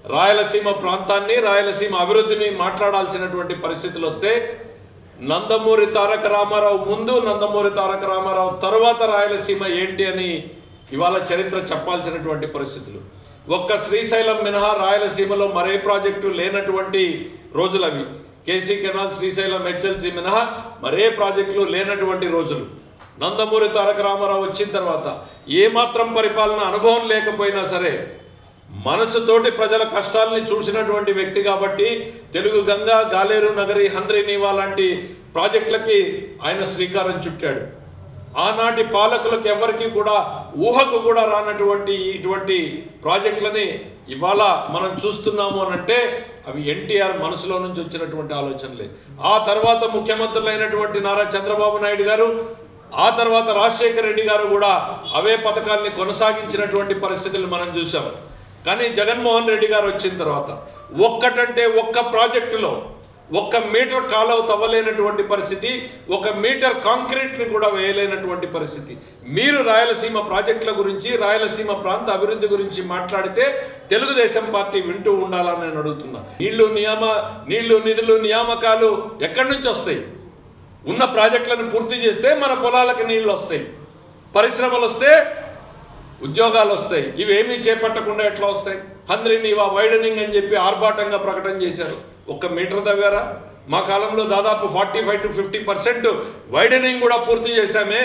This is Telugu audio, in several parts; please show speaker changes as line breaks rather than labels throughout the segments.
రాయలసీమ ప్రాంతాన్ని రాయలసీమ అభివృద్ధిని మాట్లాడాల్సినటువంటి పరిస్థితులు వస్తే నందమూరి తారక రామారావు ముందు నందమూరి తారక రామారావు తర్వాత రాయలసీమ ఏంటి అని ఇవాళ చరిత్ర చెప్పాల్సినటువంటి పరిస్థితులు. ఒక్క శ్రీశైలం మినహా రాయలసీమలో మరే ప్రాజెక్టు లేనటువంటి రోజులు అవి. కేసీ కెనాల్, శ్రీశైలం హెచ్ఎల్సీ మినహా మరే ప్రాజెక్టులు లేనటువంటి రోజులు. నందమూరి తారక రామారావు వచ్చిన తర్వాత ఏమాత్రం పరిపాలన అనుభవం లేకపోయినా సరే మనసుతోటి ప్రజల కష్టాలని చూసినటువంటి వ్యక్తి కాబట్టి తెలుగు గంగా, గాలేరు నగరి, హంద్రీనీవా లాంటి ప్రాజెక్టులకి ఆయన శ్రీకారం చుట్టాడు. ఆనాటి పాలకులకు ఎవరికి కూడా ఊహకు కూడా రానటువంటి ఇటువంటి ప్రాజెక్టులని ఇవాళ మనం చూస్తున్నాము అనంటే అవి ఎన్టీఆర్ మనసులో నుంచి వచ్చినటువంటి ఆలోచనలే. ఆ తర్వాత ముఖ్యమంత్రులైనటువంటి నారా చంద్రబాబు నాయుడు గారు, ఆ తర్వాత రాజశేఖర రెడ్డి గారు కూడా అవే పథకాలని కొనసాగించినటువంటి పరిస్థితులు మనం చూసాం. కానీ జగన్మోహన్ రెడ్డి గారు వచ్చిన తర్వాత ఒక్కటంటే ఒక్క ప్రాజెక్టులో 1 మీటర్ కాలువ తవ్వలేనటువంటి పరిస్థితి, 1 మీటర్ కాంక్రీట్ని కూడా వేయలేనటువంటి పరిస్థితి. మీరు రాయలసీమ ప్రాజెక్టుల గురించి, రాయలసీమ ప్రాంత అభివృద్ధి గురించి మాట్లాడితే తెలుగుదేశం పార్టీ వింటూ ఉండాలని నేను అడుగుతున్నా. నీళ్లు నిధులు నియామకాలు ఎక్కడి నుంచి వస్తాయి? ఉన్న ప్రాజెక్టులను పూర్తి చేస్తే మన పొలాలకు నీళ్లు వస్తాయి, పరిశ్రమలు వస్తే ఉద్యోగాలు వస్తాయి. ఇవేమీ చేపట్టకుండా ఎట్లా వస్తాయి? హంద్రీనీవా వైడనింగ్ అని చెప్పి ఆర్భాటంగా ప్రకటన చేశారు. 1 మీటర్ తవ్వారా? మా కాలంలో దాదాపు 45 to 50% వైడనింగ్ కూడా పూర్తి చేశామే.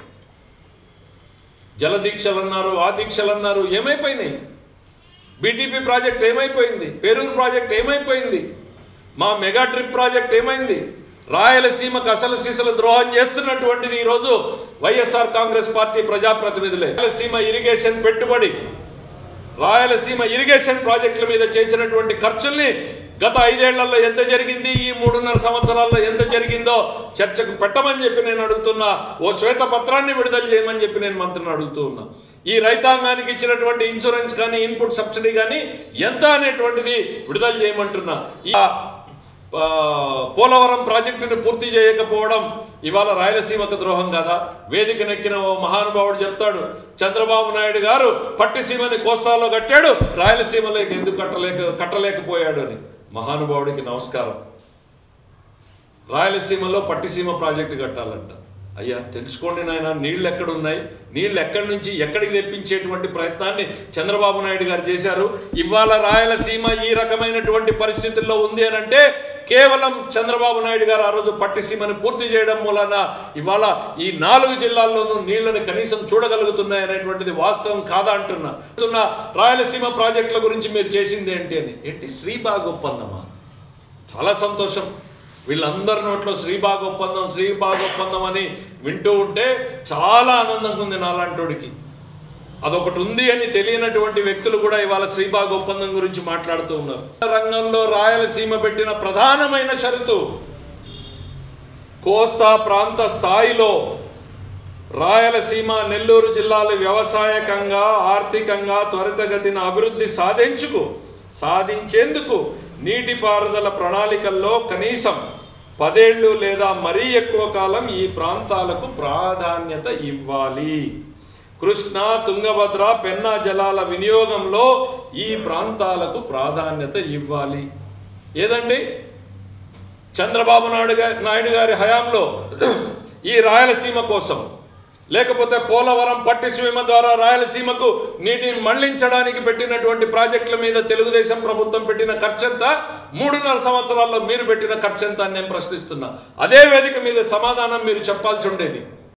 జల దీక్షలు అన్నారు, ఆ దీక్షలు అన్నారు, ఏమైపోయినాయి? బీటీపీ ప్రాజెక్ట్ ఏమైపోయింది? పేరూరు ప్రాజెక్ట్ ఏమైపోయింది? మా మెగా ట్రిప్ ప్రాజెక్ట్ ఏమైంది? రాయలసీమకు అసలు సీసలు ద్రోహం చేస్తున్నటువంటిది ఈరోజు వైఎస్ఆర్ కాంగ్రెస్ పార్టీ ప్రజాప్రతినిధులే. రాయలసీమ ఇరిగేషన్ పెట్టుబడి, రాయలసీమ ఇరిగేషన్ ప్రాజెక్టుల మీద చేసినటువంటి ఖర్చుల్ని గత 5 ఏళ్లలో ఎంత జరిగింది, ఈ 3.5 సంవత్సరాల్లో ఎంత జరిగిందో చర్చకు పెట్టమని చెప్పి నేను అడుగుతున్నా. ఓ శ్వేతపత్రాన్ని విడుదల చేయమని చెప్పి నేను మంత్రిని అడుగుతూ ఉన్నా. ఈ రైతాంగానికి ఇచ్చినటువంటి ఇన్సూరెన్స్ కానీ, ఇన్పుట్ సబ్సిడీ కానీ ఎంత అనేటువంటిది విడుదల చేయమంటున్నా. పోలవరం ప్రాజెక్టును పూర్తి చేయకపోవడం ఇవాళ రాయలసీమకు ద్రోహం కదా? వేదికనెక్కిన ఓ మహానుభావుడు చెప్తాడు, చంద్రబాబు నాయుడు గారు పట్టిసీమని కోస్తాలో కట్టాడు, రాయలసీమలోకి ఎందుకు కట్టలేకపోయాడు అని. మహానుభావుడికి నమస్కారం. రాయలసీమలో పట్టిసీమ ప్రాజెక్టు కట్టాలంట. అయ్యా తెలుసుకోండి నాయన, నీళ్ళు ఎక్కడున్నాయి, నీళ్ళు ఎక్కడి నుంచి ఎక్కడికి తెప్పించేటువంటి ప్రయత్నాన్ని చంద్రబాబు నాయుడు గారు చేశారు. ఇవాళ రాయలసీమ ఈ రకమైనటువంటి పరిస్థితుల్లో ఉంది అని అంటే కేవలం చంద్రబాబు నాయుడు గారు ఆ రోజు పట్టిసీమని పూర్తి చేయడం మూలన ఇవాళ ఈ 4 జిల్లాల్లోనూ నీళ్లను కనీసం చూడగలుగుతున్నాయి అనేటువంటిది వాస్తవం కాదా అంటున్నా. రాయలసీమ ప్రాజెక్టుల గురించి మీరు చేసింది ఏంటి అని. ఏంటి శ్రీబాగ్ ఒప్పందమా? చాలా సంతోషం. వీళ్ళందరి నోట్లో శ్రీబాగ్ ఒప్పందం అని వింటూ ఉంటే చాలా ఆనందంగా ఉంది నాలాంటోడికి. అదొకటి ఉంది అని తెలియనటువంటి వ్యక్తులు కూడా ఇవాళ శ్రీబాగ్ ఒప్పందం గురించి మాట్లాడుతూ ఉన్నారు. రంగంలో రాయలసీమ పెట్టిన ప్రధానమైన షరతు కోస్తా ప్రాంత స్థాయిలో రాయలసీమ, నెల్లూరు జిల్లాలు వ్యవసాయకంగా, ఆర్థికంగా త్వరితగతిన అభివృద్ధి సాధించేందుకు నీటిపారుదల ప్రణాళికల్లో కనీసం 10 ఏళ్ళు లేదా మరీ ఎక్కువ కాలం ఈ ప్రాంతాలకు ప్రాధాన్యత ఇవ్వాలి. కృష్ణా, తుంగభద్ర, పెన్నా జలాల వినియోగంలో ఈ ప్రాంతాలకు ప్రాధాన్యత ఇవ్వాలి. ఏదండి చంద్రబాబు నాయుడు గారి హయాంలో ఈ రాయలసీమ కోసం, లేకపోతే పోలవరం పట్టిసీమ ద్వారా రాయలసీమకు నీటిని మళ్లించడానికి పెట్టినటువంటి ప్రాజెక్టుల మీద తెలుగుదేశం ప్రభుత్వం పెట్టిన ఖర్చంతా 3.5 సంవత్సరాల్లో మీరు పెట్టిన ఖర్చంతా అని నేను ప్రశ్నిస్తున్నా. అదే వేదిక మీద సమాధానం మీరు చెప్పాల్సి ఉండేది.